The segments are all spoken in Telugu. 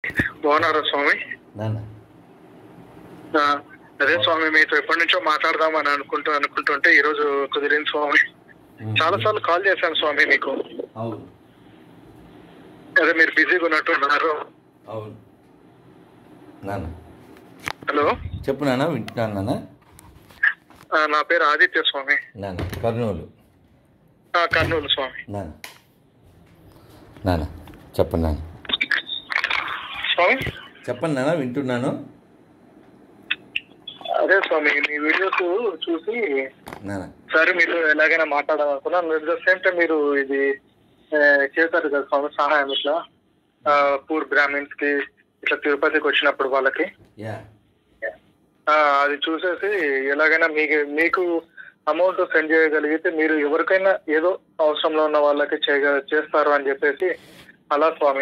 బాగున్నారా స్వామి? నాన్న అదే స్వామి, మీతో ఎప్పటి నుంచో మాట్లాడదామని అనుకుంటుంటే ఈ రోజు కుదిరింది స్వామి. చాలా సార్లు కాల్ చేశాను స్వామి మీకు. అవును. అదే మీరు బిజీగా ఉన్నట్టున్నారు. అవును నాన్న. హలో చెప్పు నాన్న, వింటున్నాను నాన్న. నా పేరు ఆదిత్య స్వామి. నాన్న కర్నూలు. కర్నూలు స్వామి. నాన్న నాన్న చెప్పండి నాన్న. స్వామి చెప్పండి నాన్న, వింటున్నాను. అదే స్వామి, మీ వీడియోస్ చూసి సరే మీరు ఎలాగైనా మాట్లాడాలనుకున్నాను. అట్ ద సేమ్ టైం మీరు ఇది చేశారు కదా స్వామి, సహాయం ఇట్లా పూర్ బ్రాహ్మిన్స్ కి ఇట్లా తిరుపతికి వచ్చినప్పుడు వాళ్ళకి. అది చూసేసి ఎలాగైనా మీకు అమౌంట్ సెండ్ చేయగలిగితే మీరు ఎవరికైనా ఏదో అవసరంలో ఉన్న వాళ్ళకి చేస్తారు అని చెప్పేసి అలా స్వామి.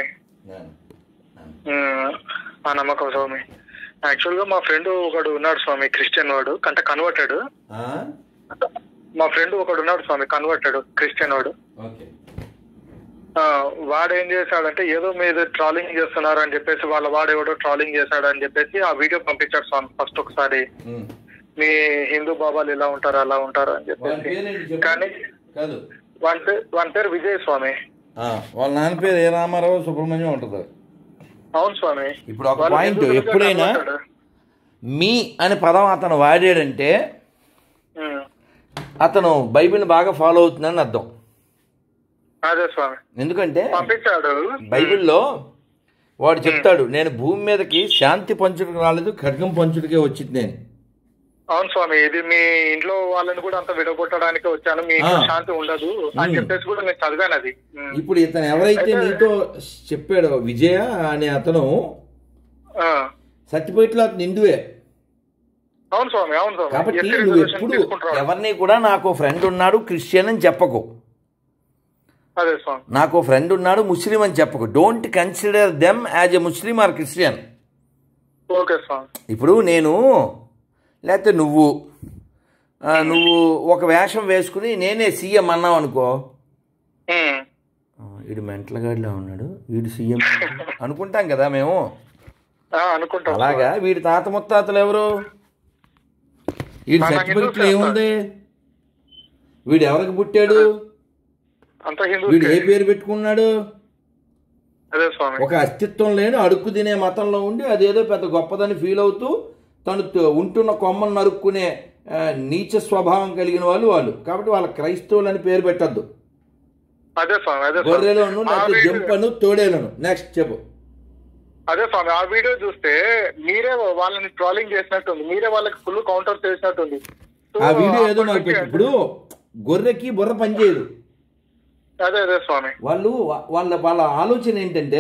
ఆ నమ్మకం స్వామి. యాక్చువల్ గా మా ఫ్రెండ్ ఒకడు ఉన్నాడు స్వామి, క్రిస్టియన్ వాడు, కన్వర్టెడ్. మా ఫ్రెండ్ ఒకడు ఉన్నాడు స్వామి, కన్వర్టెడ్ క్రిస్టియన్ వాడు. వాడు ఏం చేశాడంటే ఏదో మీద ట్రాలింగ్ చేస్తున్నారు అని చెప్పేసి వాడెవడో ట్రాలింగ్ చేశాడు అని చెప్పేసి ఆ వీడియో పంపించాడు స్వామి ఫస్ట్ ఒకసారి. మీ హిందూ బాబాలు ఇలా ఉంటారు అలా ఉంటారు అని చెప్పేసి. కానీ వాని పేరు విజయ్ స్వామి. వాళ్ళ నాన్న పేరు ఏ రామారావు సుబ్రహ్మణ్యం ఉంటుంది. అవును స్వామి. ఇప్పుడు ఒక పాయింట్, ఎప్పుడైనా మీ అనే పదం అతను వాడాడంటే అతను బైబిల్ని బాగా ఫాలో అవుతుందని అర్థం. అదే స్వామి. ఎందుకంటే పంపించాడు బైబిల్లో వాడు చెప్తాడు, నేను భూమి మీదకి శాంతి పంచుడికి రాలేదు, ఖడ్గం పంచుడికే వచ్చింది నేను. అవును స్వామి, ఇది మీ ఇంట్లో వాళ్ళని కూడా అంత విడగొట్టడానికి వచ్చాను, మీ శాంతి ఉండదు అని చెప్పేసి కూడా నేను చదివాను అది. ఇప్పుడు ఇతను ఎవరైతే నీతో చెప్పాడో విజయ అనే అతను సత్యపేటలో అతను హిందువే. అవును స్వామి. అవును స్వామి. కాబట్టి నువ్వు ఎప్పుడు ఎవరిని కూడా నాకు ఫ్రెండ్ ఉన్నాడు క్రిస్టియన్ అని చెప్పకు, అదే స్వామి, నాకు ఫ్రెండ్ ఉన్నాడు ముస్లిం అని చెప్పకు. Don't consider them as a Muslim or Christian. Okay Swami. ఇప్పుడు నేను లేకపోతే నువ్వు ఒక వేషం వేసుకుని నేనే సీఎం అన్నావు అనుకో, వీడు మెంటల్ గాడిలా ఉన్నాడు, వీడు సీఎం అనుకుంటాం కదా మేము. అలాగా వీడి తాత ముత్తాతలు ఎవరు, వీడి సర్టిఫికెట్లో ఏముంది, వీడు ఎవరికి పుట్టాడు, వీడు ఏ పేరు పెట్టుకున్నాడు. ఒక అస్తిత్వం లేని అడుక్కు తినే మతంలో ఉండి అదేదో పెద్ద గొప్పదని ఫీల్ అవుతూ తను ఉంటున్న కొమ్మను నరుక్కునే నీచ స్వభావం కలిగిన వాళ్ళు. కాబట్టి వాళ్ళ క్రైస్తవులు అని పేరు పెట్టద్దు. గొర్రెలను లేకపోతే జంపను తోడేలను. నెక్స్ట్ చెప్పు. అదే స్వామి, ఆ వీడియో చూస్తే మీరే వాళ్ళని ట్రోలింగ్ చేసినట్టుంది, మీరే వాళ్ళకి ఫుల్ కౌంటర్ చేసినట్టుంది. ఆ వీడియో ఏదో నాకు పెట్టు. ఇప్పుడు గొర్రెకి బుర్ర పనిచేయదు. అదే అదే స్వామి. వాళ్ళ ఆలోచన ఏంటంటే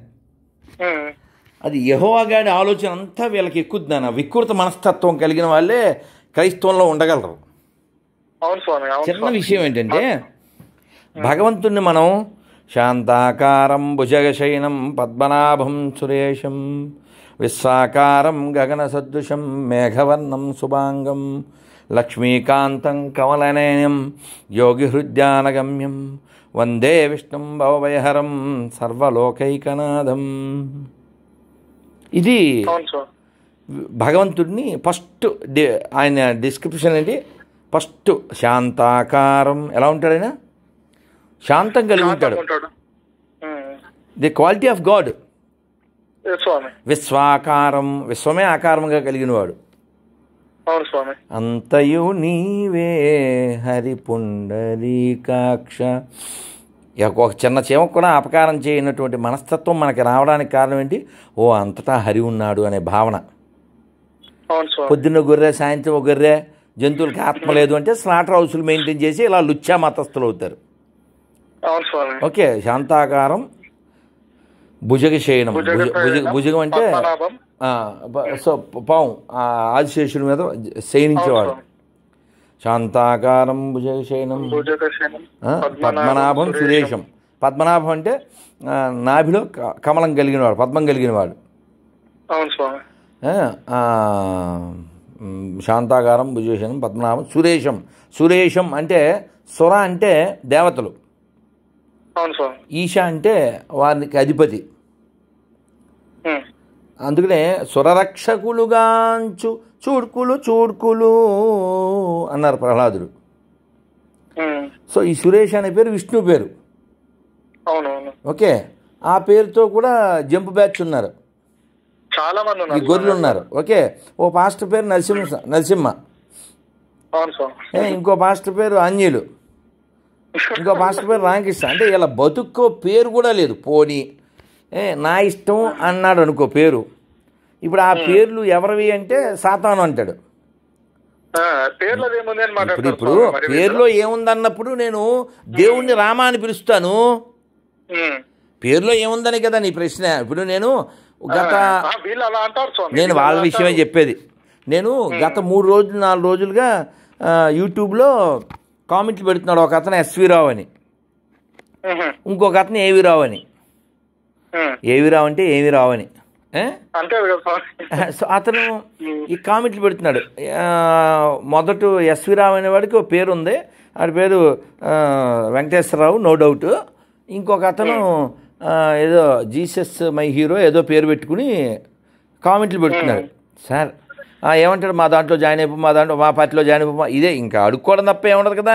అది యెహోవా గారి ఆలోచన అంతా వీళ్ళకి ఎక్కుద్దాన. వికృత మనస్తత్వం కలిగిన వాళ్ళే క్రైస్తవంలో ఉండగలరు. అవును స్వామి. చిన్న విషయం ఏంటంటే భగవంతుణ్ణి మనం శాంతాకారం భుజగశయనం పద్మనాభం సురేశం విశ్వాకారం గగన సదృశం మేఘవర్ణం శుభాంగం లక్ష్మీకాంతం కమలనయనం యోగి హృద్యానగమ్యం వందే విష్ణుం భవభయహరం సర్వలోకైకనాథం. ఇది భగవంతుడిని ఫస్ట్ ఆయన డిస్క్రిప్షన్ ఏంటి, ఫస్ట్ శాంతాకారం. ఎలా ఉంటాడు ఆయన? శాంతం కలిగి ఉంటాడు. The quality of God. విశ్వాకారం, విశ్వమే ఆకారంగా కలిగిన వాడు. అంతయు నీవే హరి పుండరీకాక్ష. ఒక చిన్న చీమకు కూడా అపకారం చేయనటువంటి మనస్తత్వం మనకి రావడానికి కారణం ఏంటి? ఓ అంతటా హరి ఉన్నాడు అనే భావన. పొద్దున్న గొర్రె, సాయంత్రం ఒక గొర్రె, జంతువులకి ఆత్మ లేదు అంటే స్లాటర్ హౌస్లు మెయింటైన్ చేసి ఇలా లుచ్చా మతస్థులు అవుతారు. ఓకే. శాంతాకారం భుజగశయనం. భుజగం అంటే సో పాము ఆదిశేషుడి మీద శయనించేవాడు. శాంతాకారం భుజగశయనం పద్మనాభం సురేశం. పద్మనాభం అంటే నాభిలో కమలం కలిగినవాడు, పద్మం కలిగినవాడు. శాంతాకారం భుజగశయనం పద్మనాభం సురేశం. సురేశం అంటే సుర అంటే దేవతలు, ఈశ అంటే వారికి అధిపతి. అందుకనే సురరక్షకులుగాంచు చూడ్కులు చూడ్కులు అన్నారు ప్రహ్లాదుడు. సో ఈ సురేష్ అనే పేరు విష్ణు పేరు. ఓకే, ఆ పేరుతో కూడా జంప్ బ్యాచ్ ఉన్నారు, చాలా మంది ఈ గొర్రెలు ఉన్నారు. ఓకే, ఓ పాస్టర్ పేరు నరసింహ, ఇంకో పాస్టర్ పేరు ఆంజనేయులు, ఇంకో పాస్టర్ పేరు రామకృష్ణ. అంటే ఇలా బతుక్కో పేరు కూడా లేదు. పోనీ నా ఇష్టం అన్నాడు అనుకో పేరు. ఇప్పుడు ఆ పేర్లు ఎవరివి అంటే సాతాను అంటాడు. ఇప్పుడు పేరులో ఏముందన్నప్పుడు నేను దేవుణ్ణి రామ అని పిలుస్తాను. పేరులో ఏముందని కదా నీ ప్రశ్న. ఇప్పుడు నేను వాళ్ళ విషయమే చెప్పేది. నేను గత 3-4 రోజులుగా యూట్యూబ్లో కామెంట్లు పెడుతున్నాడు. ఒక అతను ఎస్వి రావు అని, ఇంకొక అతను ఏవి రావు అని. ఏవి రావు అంటే ఏమి రావు అని. సో అతను ఈ కామెంట్లు పెడుతున్నాడు. మొదట ఎస్వి రావు అనేవాడికి ఒక పేరు ఉంది, వాడి పేరు వెంకటేశ్వరరావు, నో డౌట్. ఇంకొక అతను ఏదో జీసస్ మై హీరో ఏదో పేరు పెట్టుకుని కామెంట్లు పెడుతున్నాడు. సార్ ఏమంటాడు, మా దాంట్లో జాయిన్ అయిపో, మా పార్టీలో జాయిన్ అయిపో. ఇదే ఇంకా అడుక్కోవడం తప్ప ఏముండదు కదా.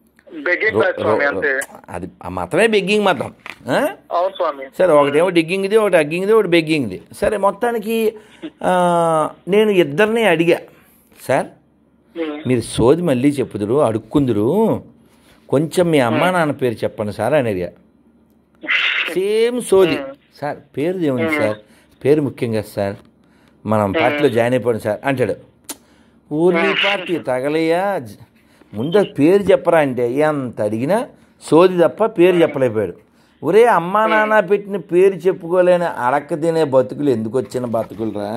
అది ఆ మతమే బెగ్గింగ్ మతం. సరే, ఒకటేమో డిగ్గింగ్ది, ఒకటి అగ్గింగ్ది, ఒకటి బెగ్గింగ్ది. సరే, మొత్తానికి నేను ఇద్దరిని అడిగా, సార్ మీరు సోది మళ్ళీ చెప్పుదురు, అడుక్కుందురు, కొంచెం మీ అమ్మా నాన్న పేరు చెప్పండి సార్ అని అడిగా. సేమ్ సోది. సార్ పేరు ఏముంది సార్, పేరు ముఖ్యం కదా సార్, మనం పార్టీలో జాయిన్ అయిపోండి సార్ అంటాడు. ఊర్లీ పార్టీ తగలయ్యా, ముందు పేరు చెప్పరా అంటే ఎంత అడిగినా సోది తప్ప పేరు చెప్పలేకపోయాడు. ఒరే అమ్మా నాన్న పెట్టిన పేరు చెప్పుకోలేని అడక్క తినే బతుకులు ఎందుకు వచ్చిన బతుకులరా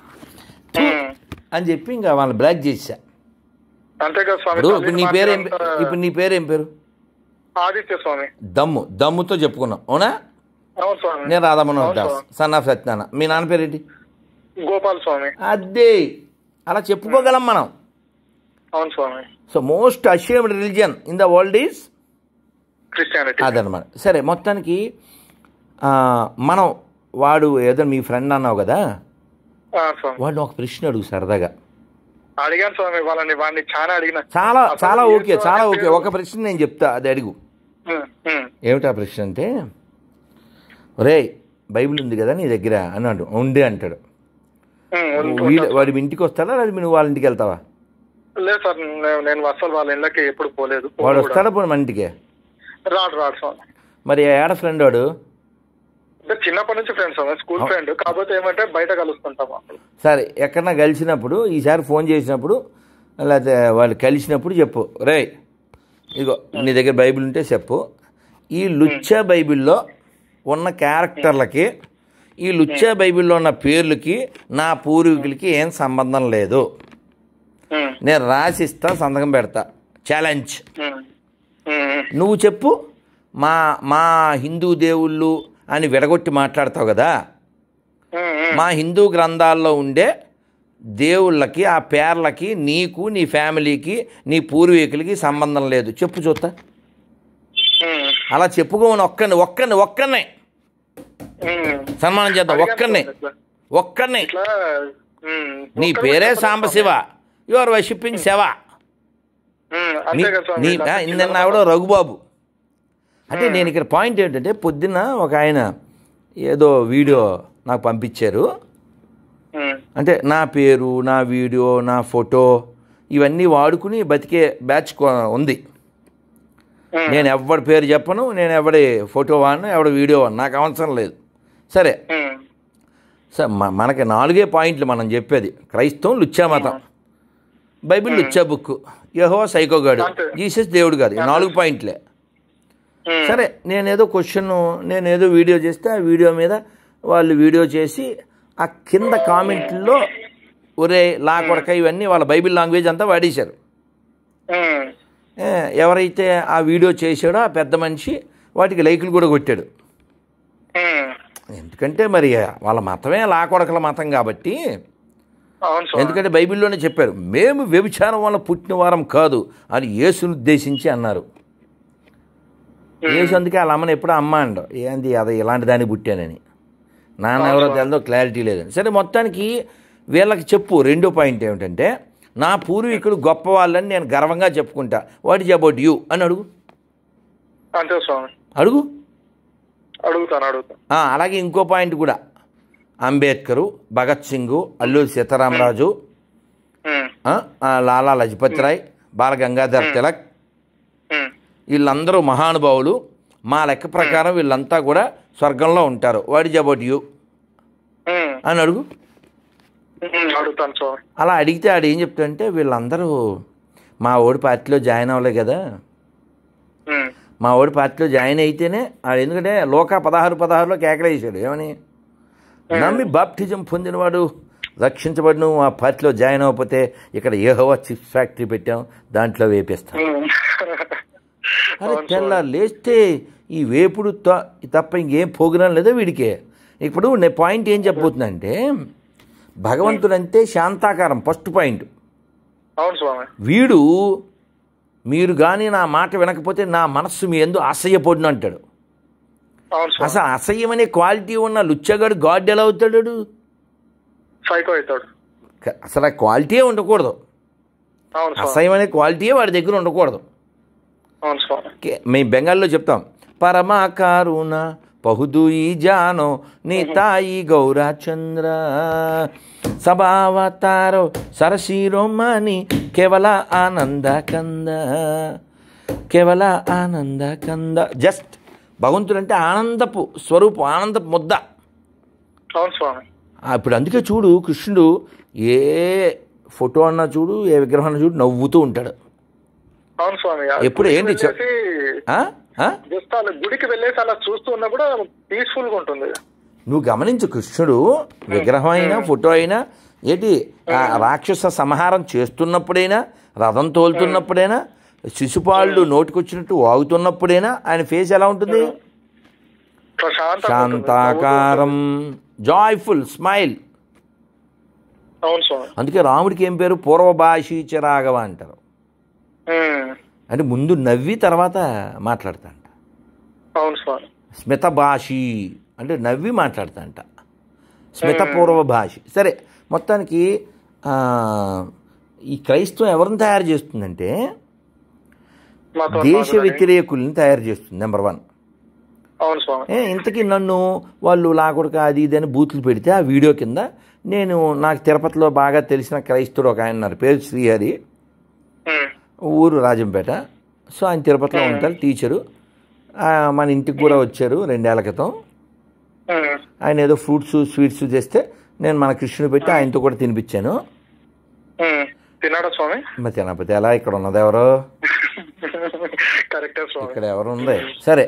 అని చెప్పి ఇంకా వాళ్ళని బ్లాక్ చేసా. ఇప్పుడు నీ పేరేం పేరు? ఆదిత్య స్వామి. దమ్ముతో చెప్పుకున్నాం, అవునా? నేను రాధామోహన్ దాస్, సన్ ఆఫ్ సత్యనారాయణ. మీ నాన్న పేరేంటి? గోపాల్ స్వామి. అదే అలా చెప్పుకోగలం మనం. అవును Swami. So most ashamed religion in the world is Christianity. అదనమాట. సరే, మొత్తానికి మనం వాడు ఏదో మీ ఫ్రెండ్ అన్నావు కదా, వాడు ఒక ప్రశ్న అడుగు సరదాగా. అడిగాను స్వామి వాళ్ళని, వాడిని చాలా అడిగిన. చాలా ఓకే. ఒక ప్రశ్న నేను చెప్తా, అది అడుగు. ఏమిటా ప్రశ్న అంటే, ఒరే బైబిల్ ఉంది కదా నీ దగ్గర అన్నాడు. ఉండే అంటాడు. వాడి ఇంటికి వస్తాడా, అది నువ్వు వాళ్ళ ఇంటికి వెళ్తావా? లేదు సార్, నేను అసలు వాళ్ళ ఇళ్ళకి ఎప్పుడు పోలేదు. వాడు వస్తాడా పోనీ మన ఇంటికి? రాడు సార్. మరి ఏడ ఫ్రెండ్ వాడు? చిన్నప్పటి నుంచి ఫ్రెండ్స్, స్కూల్ ఫ్రెండ్. కాకపోతే ఏమంటే బయట కలుస్తుంటాం. సరే, ఎక్కడన్నా కలిసినప్పుడు ఈసారి ఫోన్ చేసినప్పుడు లేకపోతే వాళ్ళు కలిసినప్పుడు చెప్పు, రే ఇగో నీ దగ్గర బైబిల్ ఉంటే చెప్పు, ఈ లుచ్చా బైబిల్లో ఉన్న క్యారెక్టర్లకి, ఈ లుచ్చా బైబిల్లో ఉన్న పేర్లకి నా పూర్వీకులకి ఏం సంబంధం లేదు, నేను రాసిస్తా, సంతకం పెడతా, ఛాలెంజ్. నువ్వు చెప్పు, మా హిందూ దేవుళ్ళు అని విడగొట్టి మాట్లాడతావు కదా, మా హిందూ గ్రంథాల్లో ఉండే దేవుళ్ళకి, ఆ పేర్లకి నీకు, నీ ఫ్యామిలీకి, నీ పూర్వీకులకి సంబంధం లేదు, చెప్పు చూస్తా. అలా చెప్పుకోమని ఒక్కనే సన్మానం చేద్దాం. ఒక్కనే నీ పేరే Sambasiva, you are worshipping Shiva. నిన్న ఆవిడ రఘుబాబు. అంటే నేను ఇక్కడ పాయింట్ ఏంటంటే, పొద్దున్న ఒక ఆయన ఏదో వీడియో నాకు పంపించారు. అంటే నా పేరు, నా వీడియో, నా ఫోటో ఇవన్నీ వాడుకుని బతికే బ్యాచ్ ఉంది. నేను ఎవడి పేరు చెప్పను, నేను ఎవడి ఫోటో వాడిను, ఎవడి వీడియో వాడిను, నాకు అవసరం లేదు. సరే సార్, మనకి 4 పాయింట్లు మనం చెప్పేది. క్రైస్తవం లుచ్చా మతం, బైబిల్ లుచ్చా బుక్, యెహోవా సైకోగాడు, జీసస్ దేవుడు కాదు. 4 పాయింట్లే. సరే, నేనేదో నేనేదో వీడియో చేస్తే ఆ వీడియో మీద వాళ్ళు వీడియో చేసి ఆ కింద కామెంట్లో ఒరే లా కొడక ఇవన్నీ వాళ్ళ బైబిల్ లాంగ్వేజ్ అంతా వాడేశారు. ఎవరైతే ఆ వీడియో చేశాడో ఆ పెద్ద మనిషి వాటికి లైకులు కూడా కొట్టాడు. ఎందుకంటే మరి వాళ్ళ మతమే లా కొడకల మతం కాబట్టి. ఎందుకంటే బైబిల్లోనే చెప్పారు, మేము వ్యభిచారం వల్ల పుట్టిన వారం కాదు అని యేసును ఉద్దేశించి అన్నారు. యేసు అందుకే వాళ్ళ అమ్మని ఎప్పుడూ అమ్మ అండు, ఏంది అది ఇలాంటి దాన్ని పుట్టానని. నాన్న ఎవరో తెలదో క్లారిటీ లేదు. సరే, మొత్తానికి వీళ్ళకి చెప్పు. రెండో పాయింట్ ఏమిటంటే, నా పూర్వీకుడు గొప్ప వాళ్ళని నేను గర్వంగా చెప్పుకుంటా. వాట్ ఈజ్ అబౌట్ యూ అని అడుగు. అంతే స్వామి. అడుగు. అడుగుతాను. అలాగే ఇంకో పాయింట్ కూడా, అంబేద్కరు, భగత్ సింగ్, అల్లూరి సీతారామరాజు, లాలా లజపత్ రాయ్, బాల గంగాధర్ తిలక్, వీళ్ళందరూ మహానుభావులు. మా లెక్క ప్రకారం వీళ్ళంతా కూడా స్వర్గంలో ఉంటారు. వాట్ ఈజ్ అబౌట్ యూ అని అడుగు. అలా అడిగితే ఆడు ఏం చెప్తాడంటే, వీళ్ళందరూ మా ఓడి పార్టీలో జాయిన్ అవ్వలే కదా, మా ఓడి పార్టీలో జాయిన్ అయితేనే ఆడు, ఎందుకంటే లోకా 16:16లో కేకలేసాడు ఏమని, నమ్మి బాప్టిజం పొందినవాడు రక్షించబడిన ఆ పార్టీలో జాయిన్ అవ్వకపోతే ఇక్కడ యెహోవా చిప్స్ ఫ్యాక్టరీ పెట్టాం, దాంట్లో వేపేస్తాం. అరే తెల్లారు లేస్తే ఈ వేపుడు తప్ప ఇంకేం ప్రోగ్రాం లేదో వీడికే. ఇప్పుడు నేను పాయింట్ ఏం చెప్పబోతున్నా, భగవంతుడంటే శాంతాకారం. First point. వీడు మీరు కానీ నా మాట వినకపోతే నా మనస్సు మీ యందు అసహ్యపడును అంటాడు. అసలు అసహ్యం అనే క్వాలిటీ ఉన్న లుచ్చగాడు గాడ్ ఎలా అవుతాడు? అసలు ఆ క్వాలిటీయే ఉండకూడదు. అసహ్యం అనే క్వాలిటీయే వాడి దగ్గర ఉండకూడదు. మేము బెంగాల్లో చెప్తాం, పరమాకారుణ పహుదుయి జానో నీ తాయి గౌరాచంద్ర సభావతారో సరశిరోమణి కేవల ఆనంద కంద, కేవల ఆనంద కంద. జస్ట్ భగవంతుడు అంటే ఆనందపు స్వరూపం, ఆనందపు ముద్ద. ఇప్పుడు అందుకే చూడు, కృష్ణుడు ఏ ఫోటో అన్నా చూడు, ఏ విగ్రహం అన్నా చూడు, నవ్వుతూ ఉంటాడు. ఎప్పుడు ఏంటి గుడికి వెళ్ళేసి అలా చూస్తూ ఉన్నా కూడా పీస్ఫుల్ గా ఉంటుంది. నువ్వు గమనించు, కృష్ణుడు విగ్రహం అయినా ఫోటో అయినా ఏంటి, రాక్షస సంహారం చేస్తున్నప్పుడైనా, రథం తోలుతున్నప్పుడైనా, శిశుపాలుడు నోటికొచ్చినట్టు వాగుతున్నప్పుడైనా ఆయన ఫేస్ ఎలా ఉంటుంది? శాంతాకారం, జాయ్ఫుల్ స్మైల్. అందుకే రాముడికి ఏం పేరు? పూర్వభాషీచ రాఘవ అంటారు. అంటే ముందు నవ్వి తర్వాత మాట్లాడతాంట. స్మిత భాషి అంటే నవ్వి మాట్లాడతాంట, స్మిత పూర్వ భాషి. సరే, మొత్తానికి ఈ క్రైస్తవం ఎవరిని తయారు చేస్తుందంటే దేశ వ్యతిరేకుల్ని తయారు చేస్తుంది. నెంబర్ 1. ఇంతకీ నన్ను వాళ్ళు లాకుడుక అది ఇది అని బూతులు పెడితే ఆ వీడియో కింద నాకు తిరుపతిలో బాగా తెలిసిన క్రైస్తవుడు ఒక ఆయన ఉన్నారు, పేరు శ్రీహరి, ఊరు రాజంపేట. సో ఆయన తిరుపతిలో ఉంటారు, టీచరు. మన ఇంటికి కూడా వచ్చారు 2 ఏళ్ల క్రితం. ఆయన ఏదో ఫ్రూట్స్ స్వీట్స్ చేస్తే నేను మన కృష్ణుడు పెట్టి ఆయనతో కూడా తినిపించాను. మరి తినకపోతే ఎలా? ఇక్కడ ఉన్నది ఎవరు? ఇక్కడ ఎవరు ఉంది? సరే,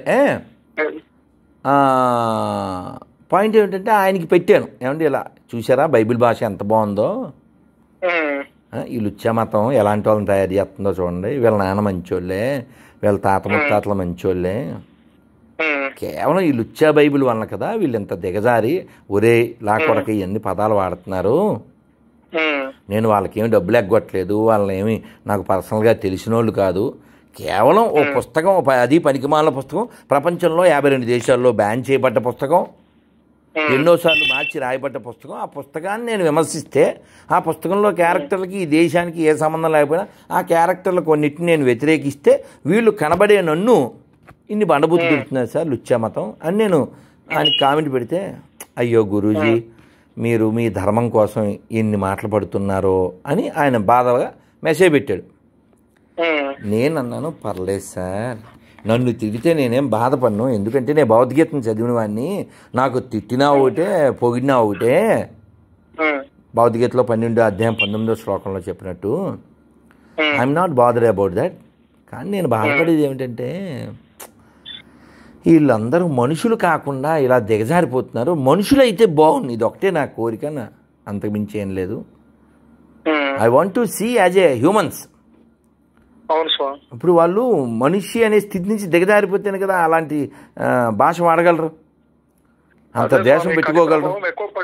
పాయింట్ ఏమిటంటే ఆయనకి పెట్టాను, ఏమంటే ఇలా చూసారా బైబిల్ భాష ఎంత బాగుందో, ఈ లుచ్చా మతం ఎలాంటి వాళ్ళని తయారు చేస్తుందో చూడండి, వీళ్ళ నాన్న మంచోళ్ళే, వీళ్ళ తాత ముత్తాతల మంచోళ్ళే, కేవలం ఈ లుచ్చా బైబిల్ వల్ల కదా వీళ్ళు ఇంత దిగజారి ఒరే లాకొడక ఇవన్నీ పదాలు వాడుతున్నారు. నేను వాళ్ళకేమి డబ్బులు ఎగ్గొట్టలేదు, వాళ్ళేమి నాకు పర్సనల్గా తెలిసిన వాళ్ళు కాదు, కేవలం ఓ పుస్తకం, అది పనికిమాల పుస్తకం, ప్రపంచంలో 52 దేశాల్లో బ్యాన్ చేయబడ్డ పుస్తకం, ఎన్నోసార్లు మార్చి రాయబడ్డ పుస్తకం. ఆ పుస్తకాన్ని నేను విమర్శిస్తే ఆ పుస్తకంలో క్యారెక్టర్లకి ఈ దేశానికి ఏ సంబంధం లేకపోయినా ఆ క్యారెక్టర్లు కొన్నిటిని నేను వ్యతిరేకిస్తే వీళ్ళు కనబడే నన్ను ఇన్ని బండబూతులు పెడుతున్నారు సార్ లుచ్చా మతం అని నేను ఆయనకి కామెంట్ పెడితే, అయ్యో గురూజీ మీరు మీ ధర్మం కోసం ఇన్ని మాటలు పడుతున్నారో అని ఆయన బాధగా మెసేజ్ పెట్టాడు. నేను అన్నాను, పర్లేదు సార్, నన్ను తిడితే నేనేం బాధపడను, ఎందుకంటే నేను భగవద్గీతను చదివిన వాడిని, నాకు తిట్టినా ఒకటే పొగిడినా ఒకటే. భగవద్గీతలో 12వ అధ్యాయం 19వ శ్లోకంలో చెప్పినట్టు I'm not bothered about that. కానీ నేను బాధపడేది ఏమిటంటే వీళ్ళందరూ మనుషులు కాకుండా ఇలా దిగజారిపోతున్నారు. మనుషులు అయితే బాగుంది, ఇది ఒకటే నా కోరిక, అంతకుమించి ఏం లేదు. I want to see as a humans. ఇప్పుడు వాళ్ళు మనిషి అనే స్థితి నుంచి దిగజారిపోతేనే కదా అలాంటి భాష వాడగలరు, అంత దేశం పెట్టుకోగలరు.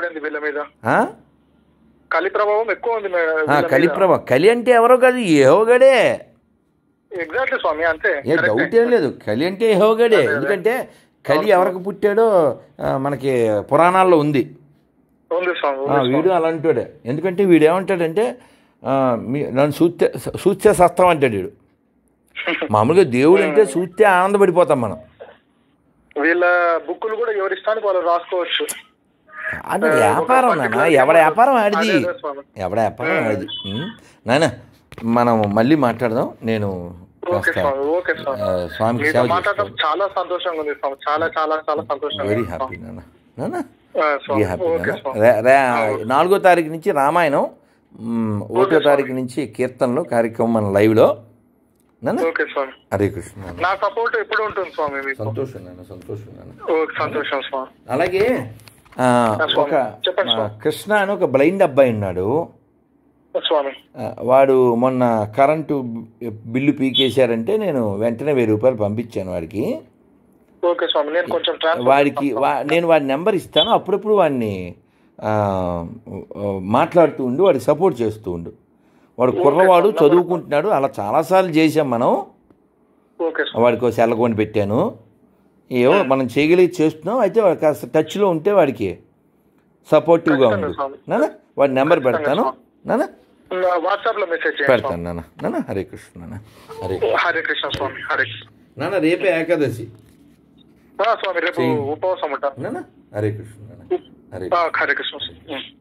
కలి ప్రభావం ఎక్కువ ఉంది. కలి ప్రభావం, కలి అంటే ఎవరో కాదు, యెహోవాడే. ఎగ్జాక్ట్లీ స్వామి, అంతే, ఏ డౌట్ ఏం లేదు. కలి అంటే యెహోవాడే. ఎందుకంటే కలి ఎవరికి పుట్టాడో మనకి పురాణాల్లో ఉంది. వీడు అలాంటివాడే. ఎందుకంటే వీడు ఏమంటాడంటే నన్ను సూత్య శస్త్రం అంటాడు వీడు. మామూలుగా దేవుడు అంటే చూస్తే ఆనందపడిపోతాం మనం. వీళ్ళ బుక్కులు కూడా ఎవరి ఇష్టానికి వాళ్ళు రాసుకోవచ్చు. అది వ్యాపారం నాన్న, ఎవడ వ్యాపారం ఆడిది, ఎవడ వ్యాపారం ఆడిది. నాయన మనం మళ్ళీ మాట్లాడదాం. నేను స్వామికి చాలా సంతోషంగా ఉంది స్వామి, చాలా చాలా చాలా సంతోషం. వెరీ హ్యాపీ నాన్న, నాన్న వెరీ హ్యాపీ నాన్న. 4వ తారీఖు నుంచి రామాయణం, 1వ తారీఖు నుంచి కీర్తనలు కార్యక్రమం మన లైవ్లో. హరే కృష్ణ. నా సపోర్ట్ ఎప్పుడు ఉంటుంది స్వామి. సంతోషం నాన్న, సంతోషం నాన్న, సంతోషం స్వామి. అలాగే ఒక కృష్ణ అని ఒక బ్లైండ్ అబ్బాయి ఉన్నాడు స్వామి. వాడు మొన్న కరెంటు బిల్లు పీకేశారంటే నేను వెంటనే 1000 రూపాయలు పంపించాను వాడికి. వాడికి నేను వాడి నెంబర్ ఇస్తాను, అప్పుడప్పుడు వాడిని మాట్లాడుతూ ఉండు, వాడికి సపోర్ట్ చేస్తూ ఉండు. వాడు కుర్రవాడు, చదువుకుంటున్నాడు. అలా చాలాసార్లు చేసాం మనం. వాడికి ఒక సెల్ కొని పెట్టాను. ఏవో మనం చేయగలిగి చేస్తున్నాం. అయితే వాడు కాస్త టచ్లో ఉంటే వాడికి సపోర్టివ్గా ఉంది నాన్న. వాడి నెంబర్ పెడతాను నాన్న, వాట్సాప్లో మెసేజ్ పెడతాను నాన్న. నాన్న హరే కృష్ణ నాన్న. హరే కృష్ణ స్వామి. హరే నాన్న రేపే ఏకాదశి స్వామి, రేపు ఉపవాసం ఉంటాను నాన్న. హరే కృష్ణ నాన్న. హరే కృష్ణ.